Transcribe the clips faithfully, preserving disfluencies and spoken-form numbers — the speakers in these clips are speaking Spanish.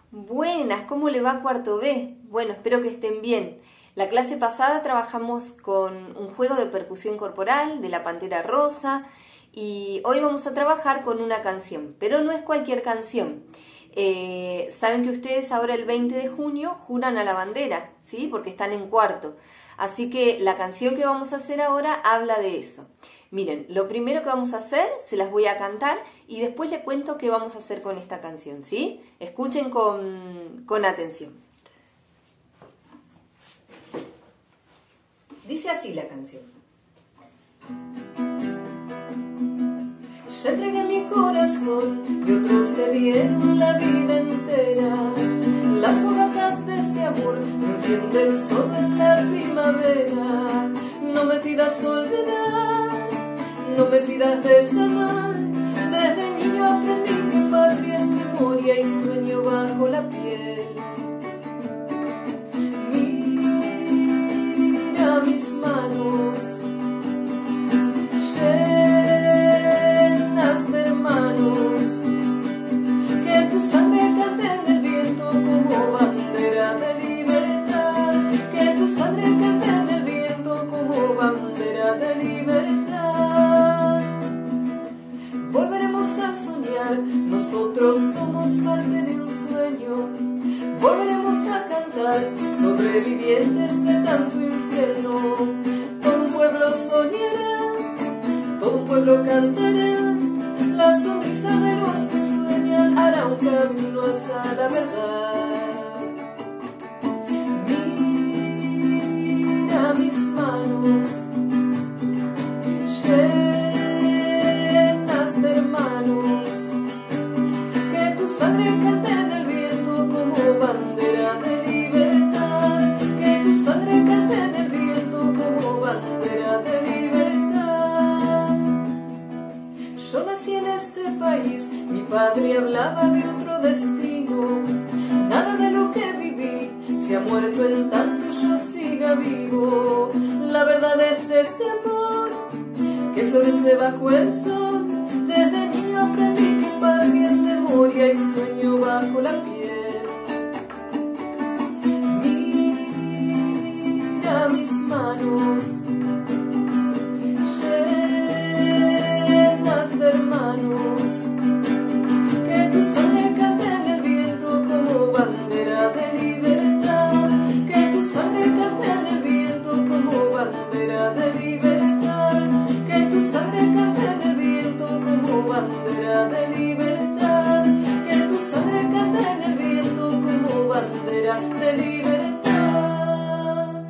Buenas, ¿cómo le va cuarto B? Bueno, espero que estén bien. La clase pasada trabajamos con un juego de percusión corporal de la Pantera Rosa y hoy vamos a trabajar con una canción, pero no es cualquier canción. Eh, saben que ustedes ahora el veinte de junio juran a la bandera, ¿sí? Porque están en cuarto. Así que la canción que vamos a hacer ahora habla de eso. Miren, lo primero que vamos a hacer, se las voy a cantar y después les cuento qué vamos a hacer con esta canción, ¿sí? Escuchen con, con atención. Dice así la canción. Ya entregué mi corazón y otros le dieron la vida entera. Las fogatas de este amor me encienden sol en la primavera. No me pidas olvidar, no me pidas desamar. Desde niño aprendí que patria es memoria y sueño bajo la piel. Mira mis manos llenas de hermanos, que tu sangre cante en el viento como bandera de libertad, que tu sangre cante en el viento como bandera de libertad. Volveremos a soñar, nosotros somos parte de un sueño. Volveremos a cantar, sobrevivientes de tanto infierno. Todo un pueblo soñará, todo un pueblo cantará. La sonrisa de los que sueñan hará un camino hacia la verdad. Mira mis manos llenas de hermanos, que tu sangre cante en el viento como bandera de libertad, que tu sangre cante en el viento como bandera de libertad. Yo nací en este país, mi padre hablaba de otro destino. Nada de lo que viví se ha muerto en tanto yo siga vivo. La verdad es este amor que florece bajo el sol. Desde niño aprendí que patria es memoria y sueño bajo la piel. Mira mis manos llenas de hermanos, que tu sangre cante en el viento como bandera de libertad, que tu sangre cante en el viento como bandera de libertad, que tu sangre cante en el viento como bandera de libertad, que tu sangre cante en el viento como bandera de libertad.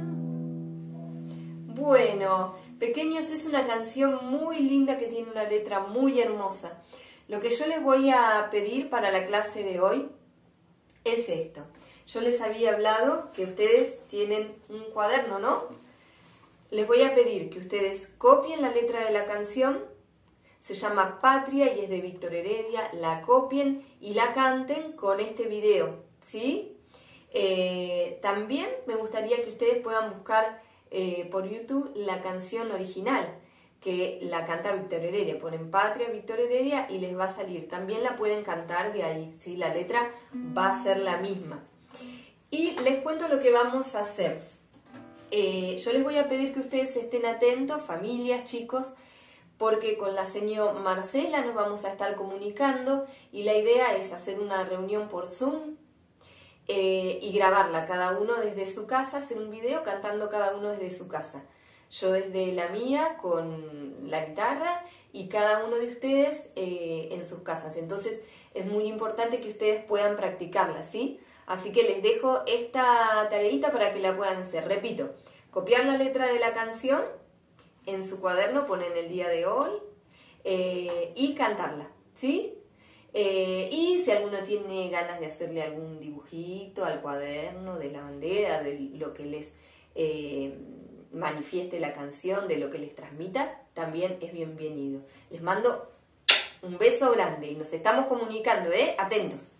Bueno, pequeños, es una canción muy linda que tiene una letra muy hermosa. Lo que yo les voy a pedir para la clase de hoy es esto. Yo les había hablado que ustedes tienen un cuaderno, ¿no? Les voy a pedir que ustedes copien la letra de la canción. Se llama Patria y es de Víctor Heredia. La copien y la canten con este video, ¿sí? Eh, también me gustaría que ustedes puedan buscar eh, por YouTube la canción original, que la canta Víctor Heredia. Ponen Patria, Víctor Heredia y les va a salir. También la pueden cantar de ahí, ¿sí? La letra va a ser la misma. Y les cuento lo que vamos a hacer. Eh, yo les voy a pedir que ustedes estén atentos, familias, chicos, porque con la señora Marcela nos vamos a estar comunicando y la idea es hacer una reunión por Zoom eh, y grabarla cada uno desde su casa, hacer un video cantando cada uno desde su casa. Yo desde la mía con la guitarra y cada uno de ustedes eh, en sus casas. Entonces es muy importante que ustedes puedan practicarla, ¿sí? Así que les dejo esta tareita para que la puedan hacer. Repito, copiar la letra de la canción en su cuaderno, ponen el día de hoy eh, y cantarla, ¿sí? Eh, y si alguno tiene ganas de hacerle algún dibujito al cuaderno de la bandera, de lo que les eh, manifieste la canción, de lo que les transmita, también es bienvenido. Les mando un beso grande y nos estamos comunicando, ¿eh? Atentos.